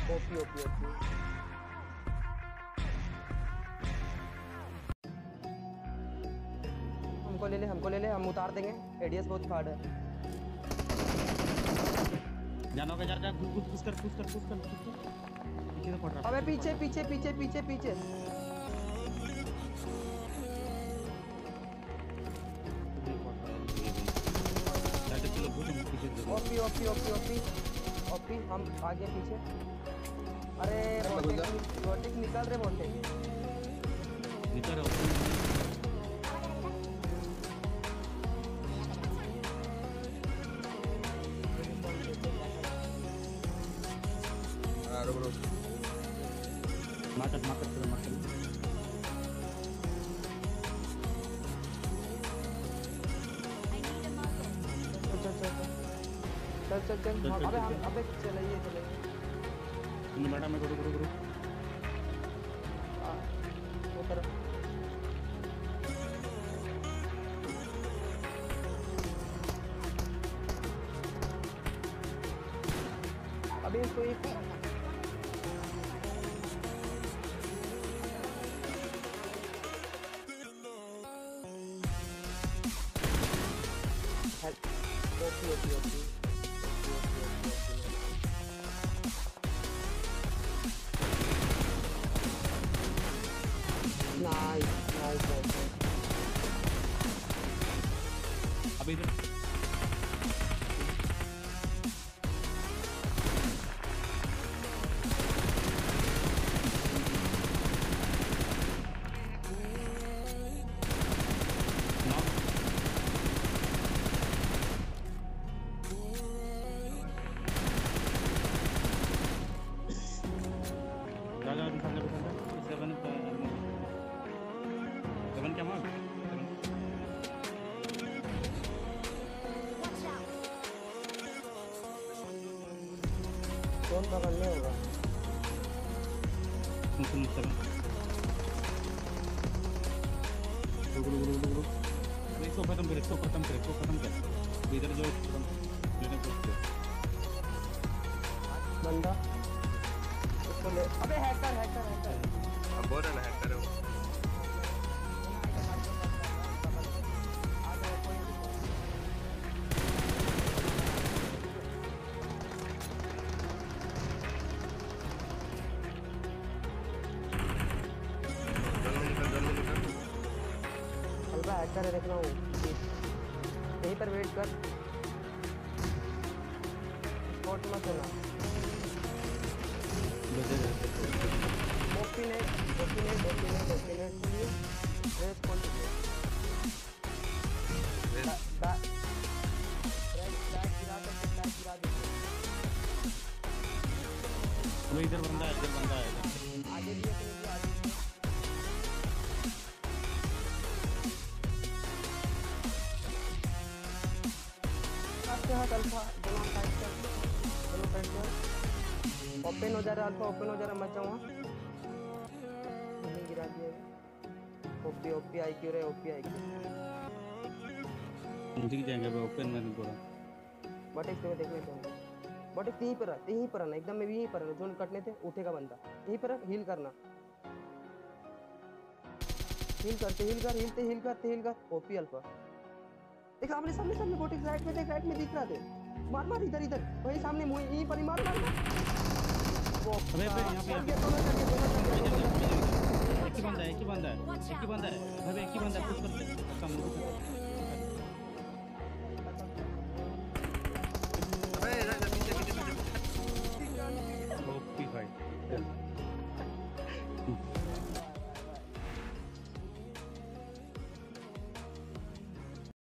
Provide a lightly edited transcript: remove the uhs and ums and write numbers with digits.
OP OP OP. हमको ले ले, हम उतार देंगे। एडीएस बहुत हार्ड है। जाना होगा, जा पुश कर। पीछे से पड़ रहा। अबे पीछे पीछे पीछे पीछे पीछे। OP OP OP OP OP. हम आगे पीछे। अरे वोटिक निकल रहे, वोटिक निकल रहे। मार चल। अबे चलिए। मैडम मैं गुरु उतर। अभी इसको एक ओपी। नाइस। अभी इधर सेवन क्या मार कौन पकड़ने होगा? इसको खत्म कर इधर जो बंदा उसको ले। अबे हैकर बोल रहा है हैकर है वो। हैकर है, देखना हूँ यहीं पर वेट कर। स्पॉट मत होना। ओपी नेट रेस कौन सी है? बैक गिरा दे। वो इधर बंदा है आगे भी आगे। अल्फा दोनों साइड कर। ओपन हो जा रहा है अल्फा, ओपन हो जा रहा है। मत जाऊँ गिरा दिया। ओपी आईक्यू रे, ओपी आईक्यू मुझे जाएंगे ओपन में पूरा। बट एक देख लेते हैं। बट यहीं पर आना एकदम। मैं भी यहीं पर आना। जोन कटने थे, उठेगा बंदा यहीं पर। हील करना, हील कर। ओपी अल्फा देख सामने बोटिक राइट में देख, राइट में दिख रहा थे। मार इधर वही सामने यहीं पर ही मार। अबे यहां पे एक ही बंदा है भाई, एक ही बंदा पुश करते कम अबे पीछे ओपी भाई।